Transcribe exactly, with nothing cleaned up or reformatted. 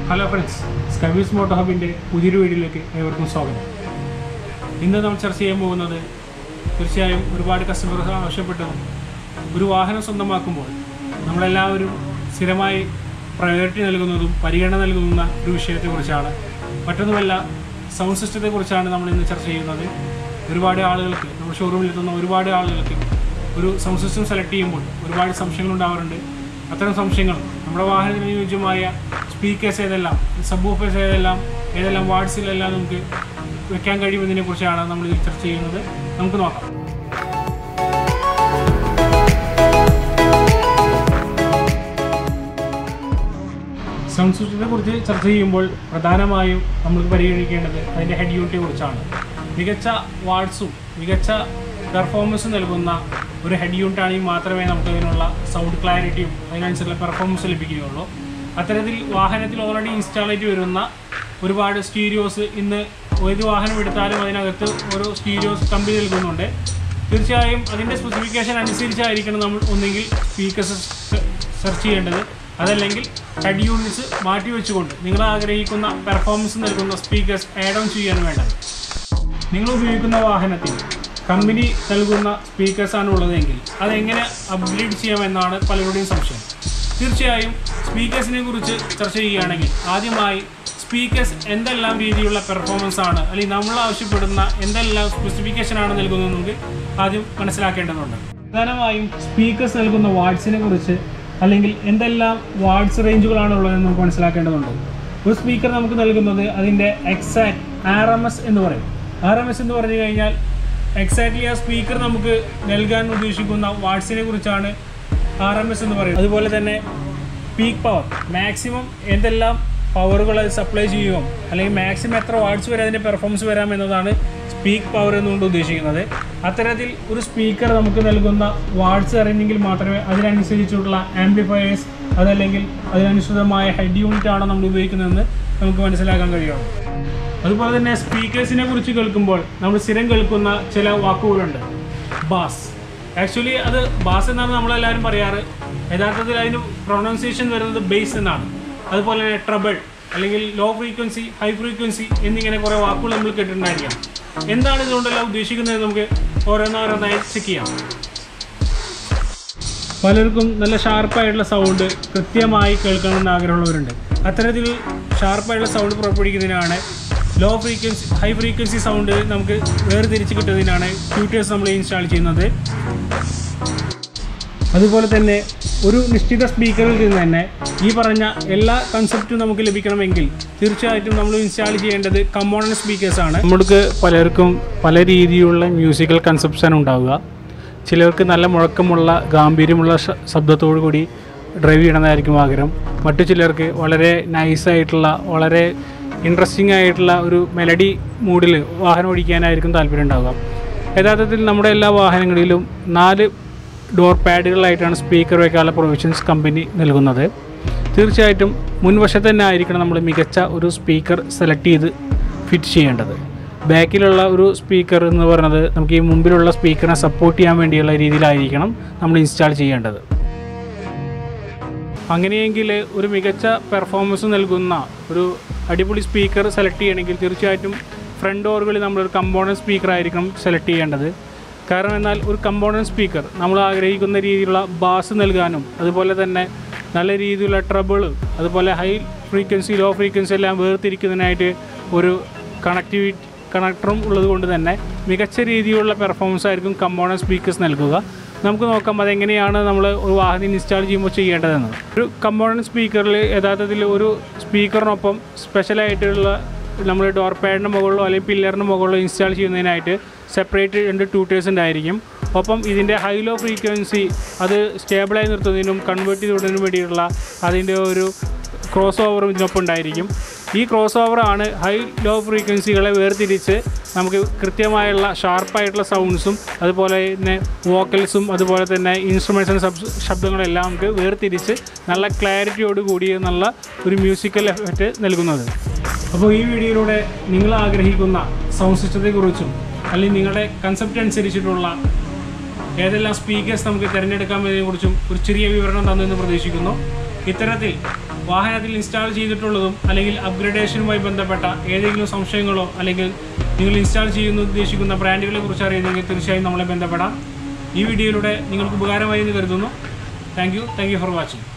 Hello friends, Skywheelz MOTOHUB in the Pujiru videoiലേക്ക് ഏവർക്കും സ്വാഗതം. ഇന്ന് നമ്മൾ ചർച്ച ചെയ്യാൻ പോകുന്നത് തീർച്ചയായും ഒരുപാട് കസ്റ്റമേഴ്സ് ആവശ്യപ്പെട്ടത് ഒരു വാഹനം സ്വന്തമാക്കുമ്പോൾ നമ്മളെല്ലാവരും സ്ഥിരമായി പ്രയോറിറ്റി നൽകുന്നതും പരിഗണന നൽകുന്ന ഒരു വിഷയത്തെക്കുറിച്ചാണ്. മറ്റൊന്നുമല്ല, സൗണ്ട് സിസ്റ്റത്തെക്കുറിച്ചാണ് നമ്മൾ ഇന്ന് ചർച്ച ചെയ്യുന്നത്. ഒരുപാട് ആളുകൾക്ക് നമ്മുടെ ഷോറൂമിൽ എത്തുന്ന ഒരുപാട് ആളുകൾക്ക് ഒരു സൗണ്ട് സിസ്റ്റം സെലക്ട് ചെയ്യുമ്പോൾ ഒരുപാട് സംശയങ്ങൾ ഉണ്ടാവാറുണ്ട്. അത്തരം സംശയങ്ങൾ നമ്മുടെ വാഹനത്തിന് അനുയോജ്യമായ സ്പീക്കേഴ്സ് ഏതെല്ലാം, സബ് വൂഫേഴ്സ് ഏതെല്ലാം, ഏതെല്ലാം വാട്സിലെല്ലാം നമുക്ക് വെക്കാൻ കഴിയുമെന്നതിനെ കുറിച്ചാണ് നമ്മൾ ഇതിൽ ചർച്ച ചെയ്യുന്നത്. നമുക്ക് നോക്കാം. സൗണ്ട് സിസ്റ്റത്തെ കുറിച്ച് ചർച്ച ചെയ്യുമ്പോൾ പ്രധാനമായും നമുക്ക് പരിഗണിക്കേണ്ടത് അതിൻ്റെ ഹെഡ് യൂണിറ്റിനെ കുറിച്ചാണ്. മികച്ച വാട്സും മികച്ച പെർഫോമൻസും നൽകുന്ന ഒരു ഹെഡ് യൂണിറ്റ് ആണെങ്കിൽ മാത്രമേ നമുക്ക് അതിനുള്ള സൗണ്ട് ക്ലാരിറ്റിയും അതിനനുസരിച്ചുള്ള പെർഫോമൻസ് ലഭിക്കുകയുള്ളൂ. അത്തരത്തിൽ വാഹനത്തിൽ ഓൾറെഡി ഇൻസ്റ്റാൾ ചെയ്ത് വരുന്ന ഒരുപാട് സ്റ്റീരിയോസ് ഇന്ന് ഏത് വാഹനം എടുത്താലും അതിനകത്ത് ഓരോ സ്റ്റീരിയോസ് കമ്പനി നൽകുന്നുണ്ട്. തീർച്ചയായും അതിൻ്റെ സ്പെസിഫിക്കേഷൻ അനുസരിച്ചായിരിക്കണം നമ്മൾ ഒന്നെങ്കിൽ സ്പീക്കേഴ്സ് സെർച്ച് ചെയ്യേണ്ടത്, അതല്ലെങ്കിൽ ഹെഡ് യൂണിറ്റ്സ് മാറ്റി വെച്ചുകൊണ്ട് നിങ്ങൾ ആഗ്രഹിക്കുന്ന പെർഫോമൻസ് നൽകുന്ന സ്പീക്കേഴ്സ് ആഡ് ഓൺ ചെയ്യാൻ വേണ്ടത്. നിങ്ങൾ ഉപയോഗിക്കുന്ന വാഹനത്തിൽ കമ്പനി നൽകുന്ന സ്പീക്കേഴ്സാണ് ഉള്ളതെങ്കിൽ അതെങ്ങനെ അപ്ഗ്രേഡ് ചെയ്യാമെന്നാണ് പലരുടെയും സംശയം. തീർച്ചയായും സ്പീക്കേഴ്സിനെ കുറിച്ച് ചർച്ച ചെയ്യുകയാണെങ്കിൽ ആദ്യമായി സ്പീക്കേഴ്സ് എന്തെല്ലാം രീതിയിലുള്ള പെർഫോമൻസ് ആണ്, അല്ലെങ്കിൽ നമ്മൾ ആവശ്യപ്പെടുന്ന എന്തെല്ലാം സ്പെസിഫിക്കേഷനാണ് നൽകുന്നത് നമുക്ക് ആദ്യം മനസ്സിലാക്കേണ്ടതുണ്ട്. പ്രധാനമായും സ്പീക്കേഴ്സ് നൽകുന്ന വാട്സിനെ കുറിച്ച് അല്ലെങ്കിൽ എന്തെല്ലാം വാട്സ് റേഞ്ചുകളാണ് ഉള്ളതെന്ന് നമുക്ക് മനസ്സിലാക്കേണ്ടതുണ്ട്. ഒരു സ്പീക്കർ നമുക്ക് നൽകുന്നത് അതിൻ്റെ എക്സാക്ട് ആർ എം എസ് എന്ന് പറയും. ആർ എം എസ് എന്ന് പറഞ്ഞു കഴിഞ്ഞാൽ എക്സാക്ട്ലി ആ സ്പീക്കർ നമുക്ക് നൽകാൻ ഉദ്ദേശിക്കുന്ന വാട്സിനെ കുറിച്ചാണ് ആർ എം എസ് എന്ന് പറയുന്നത്. അതുപോലെ തന്നെ പീക്ക് പവർ, മാക്സിമം എന്തെല്ലാം പവറുകൾ അത് സപ്ലൈ ചെയ്യുമോ അല്ലെങ്കിൽ മാക്സിമം എത്ര വാട്സ് വരെ അതിൻ്റെ പെർഫോമൻസ് വരാം എന്നതാണ് പീക്ക് പവർ എന്നുകൊണ്ട് ഉദ്ദേശിക്കുന്നത്. അത്തരത്തിൽ ഒരു സ്പീക്കർ നമുക്ക് നൽകുന്ന വാട്സ് അറിഞ്ഞെങ്കിൽ മാത്രമേ അതിനനുസരിച്ചുള്ള ആംപ്ലിഫയേഴ്സ് അതല്ലെങ്കിൽ അതിനനുസൃതമായ ഹെഡ് യൂണിറ്റ് ആണോ നമ്മൾ ഉപയോഗിക്കുന്നതെന്ന് നമുക്ക് മനസ്സിലാക്കാൻ കഴിയുള്ളൂ. അതുപോലെ തന്നെ സ്പീക്കേഴ്സിനെ കുറിച്ച് കേൾക്കുമ്പോൾ നമ്മൾ സ്ഥിരം കേൾക്കുന്ന ചില വാക്കുകളുണ്ട്. ബാസ്, ആക്ച്വലി അത് ബാസ് എന്നാണ് നമ്മളെല്ലാവരും പറയാറ്. യഥാർത്ഥത്തിൽ അതിന് പ്രൊണൗൺസിയേഷൻ വരുന്നത് ബേസ് എന്നാണ്. അതുപോലെ തന്നെ ട്രബിൾ അല്ലെങ്കിൽ ലോ ഫ്രീക്വൻസി, ഹൈ ഫ്രീക്വൻസി എന്നിങ്ങനെ കുറേ വാക്കുകൾ നമ്മൾ കേട്ടിട്ടുണ്ടായിരിക്കാം. എന്താണ് ഇതുകൊണ്ടെല്ലാം ഉദ്ദേശിക്കുന്നത് നമുക്ക് ഓരോന്നോരോന്നായി ചെക്ക് ചെയ്യാം. പലർക്കും നല്ല ഷാർപ്പായിട്ടുള്ള സൗണ്ട് കൃത്യമായി കേൾക്കണമെന്ന് ആഗ്രഹമുള്ളവരുണ്ട്. അത്തരത്തിൽ ഷാർപ്പായിട്ടുള്ള സൗണ്ട് പുറപ്പെടുവിക്കുന്നതിനാണ് low frequency, high frequency sound നമുക്ക് വേർതിരിച്ച് കിട്ടുന്നതിനാണ് ട്യൂട്ടേഴ്സ് നമ്മൾ ഇൻസ്റ്റാൾ ചെയ്യുന്നത്. അതുപോലെ തന്നെ ഒരു നിശ്ചിത സ്പീക്കറിൽ നിന്ന് തന്നെ ഈ പറഞ്ഞ എല്ലാ കൺസെപ്റ്റും നമുക്ക് ലഭിക്കണമെങ്കിൽ തീർച്ചയായിട്ടും നമ്മൾ ഇൻസ്റ്റാൾ ചെയ്യേണ്ടത് കമ്പോണന്റ് സ്പീക്കേഴ്സാണ്. നമുക്ക് പലർക്കും പല രീതിയിലുള്ള മ്യൂസിക്കൽ കൺസെപ്റ്റ്സാണ് ഉണ്ടാവുക. ചിലർക്ക് നല്ല മുഴക്കമുള്ള ഗാംഭീര്യമുള്ള ശബ്ദത്തോടു കൂടി ഡ്രൈവ് ചെയ്യണമെന്നായിരിക്കും ആഗ്രഹം. മറ്റു ചിലർക്ക് വളരെ നൈസായിട്ടുള്ള വളരെ ഇൻട്രസ്റ്റിംഗ് ആയിട്ടുള്ള ഒരു മെലഡി മൂഡിൽ വാഹനം ഓടിക്കാനായിരിക്കും താല്പര്യം ഉണ്ടാവുക. യഥാർത്ഥത്തിൽ നമ്മുടെ എല്ലാ വാഹനങ്ങളിലും നാല് ഡോർ പാഡുകളായിട്ടാണ് സ്പീക്കർ വയ്ക്കാനുള്ള പ്രൊവിഷൻസ് കമ്പനി നൽകുന്നത്. തീർച്ചയായിട്ടും മുൻവശത്ത് തന്നെ ആയിരിക്കണം നമ്മൾ മികച്ച ഒരു സ്പീക്കർ സെലക്ട് ചെയ്ത് ഫിറ്റ് ചെയ്യേണ്ടത്. ബാക്കിലുള്ള ഒരു സ്പീക്കർ എന്ന് പറയുന്നത് നമുക്ക് ഈ മുമ്പിലുള്ള സ്പീക്കറിനെ സപ്പോർട്ട് ചെയ്യാൻ വേണ്ടിയുള്ള രീതിയിലായിരിക്കണം നമ്മൾ ഇൻസ്റ്റാൾ ചെയ്യേണ്ടത്. അങ്ങനെയെങ്കിൽ ഒരു മികച്ച പെർഫോമൻസ് നൽകുന്ന ഒരു അടിപൊളി സ്പീക്കർ സെലക്ട് ചെയ്യണമെങ്കിൽ തീർച്ചയായിട്ടും ഫ്രണ്ട് ഡോറുകളിൽ നമ്മളൊരു കമ്പോണൻറ്റ് സ്പീക്കർ ആയിരിക്കണം സെലക്ട് ചെയ്യേണ്ടത്. കാരണം എന്നാൽ ഒരു കമ്പോണൻറ്റ് സ്പീക്കർ നമ്മൾ ആഗ്രഹിക്കുന്ന രീതിയിലുള്ള ബാസ് നൽകാനും അതുപോലെ തന്നെ നല്ല രീതിയിലുള്ള ട്രബിള് അതുപോലെ ഹൈ ഫ്രീക്വൻസി, ലോ ഫ്രീക്വൻസി എല്ലാം വേർതിരിക്കുന്നതിനായിട്ട് ഒരു കണക്ടിവിറ്റി കണക്ടറും ഉള്ളത് കൊണ്ട് തന്നെ മികച്ച രീതിയിലുള്ള പെർഫോമൻസ് ആയിരിക്കും കമ്പോണൻറ്റ് സ്പീക്കേഴ്സ് നൽകുക. നമുക്ക് നോക്കാം അതെങ്ങനെയാണ് നമ്മൾ ഒരു വാഹനം ഇൻസ്റ്റാൾ ചെയ്യുമ്പോൾ ചെയ്യേണ്ടതെന്ന്. ഒരു കമ്പോണൻറ്റ് സ്പീക്കറിൽ യഥാർത്ഥത്തിൽ ഒരു സ്പീക്കറിനൊപ്പം സ്പെഷ്യലായിട്ടുള്ള നമ്മൾ ഡോർ പാഡിൻ്റെ മുകളിലോ അല്ലെങ്കിൽ പില്ലറിൻ്റെ മുകളിലോ ഇൻസ്റ്റാൾ ചെയ്യുന്നതിനായിട്ട് സെപ്പറേറ്റ് രണ്ട് ട്യൂട്ടേഴ്സ് ഉണ്ടായിരിക്കും. ഒപ്പം ഇതിൻ്റെ ഹൈ ലോ ഫ്രീക്വൻസി അത് സ്റ്റേബിളായി നിർത്തുന്നതിനും കൺവേർട്ട് ചെയ്തുകൊണ്ടതിനും വേണ്ടിയിട്ടുള്ള അതിൻ്റെ ഒരു ക്രോസ് ഓവറും ഇതിനൊപ്പം ഉണ്ടായിരിക്കും. ഈ ക്രോസ് ഓവറാണ് ഹൈ ലോ ഫ്രീക്വൻസികളെ വേർതിരിച്ച് നമുക്ക് കൃത്യമായുള്ള ഷാർപ്പായിട്ടുള്ള സൗണ്ട്സും അതുപോലെ തന്നെ വോക്കൽസും അതുപോലെ തന്നെ ഇൻസ്ട്രുമെൻറ്റ്സിൻ്റെ ശബ് ശബ്ദങ്ങളെല്ലാം നമുക്ക് വേർതിരിച്ച് നല്ല ക്ലാരിറ്റിയോട് കൂടി നല്ല ഒരു മ്യൂസിക്കൽ എഫക്റ്റ് നൽകുന്നത്. അപ്പോൾ ഈ വീഡിയോയിലൂടെ നിങ്ങൾ ആഗ്രഹിക്കുന്ന സൗണ്ട് സിസ്റ്റത്തെക്കുറിച്ചും അല്ലെങ്കിൽ നിങ്ങളുടെ കൺസെപ്റ്റ് അനുസരിച്ചിട്ടുള്ള ഏതെല്ലാം സ്പീക്കേഴ്സ് നമുക്ക് തിരഞ്ഞെടുക്കാമെന്നതിനെക്കുറിച്ചും ഒരു ചെറിയ വിവരണം തന്നെന്ന് പ്രതീക്ഷിക്കുന്നു. ഇത്തരത്തിൽ വാഹനത്തിൽ ഇൻസ്റ്റാൾ ചെയ്തിട്ടുള്ളതും അല്ലെങ്കിൽ അപ്ഗ്രഡേഷനുമായി ബന്ധപ്പെട്ട ഏതെങ്കിലും സംശയങ്ങളോ അല്ലെങ്കിൽ നിങ്ങൾ ഇൻസ്റ്റാൾ ചെയ്യുന്ന ഉദ്ദേശിക്കുന്ന ബ്രാൻഡുകളെ കുറിച്ച് അറിയുന്നെങ്കിൽ തീർച്ചയായും നമ്മളെ ബന്ധപ്പെടാം. ഈ വീഡിയോയിലൂടെ നിങ്ങൾക്ക് ഉപകാരമായി എന്ന് കരുതുന്നു. Thank you thank you for watching.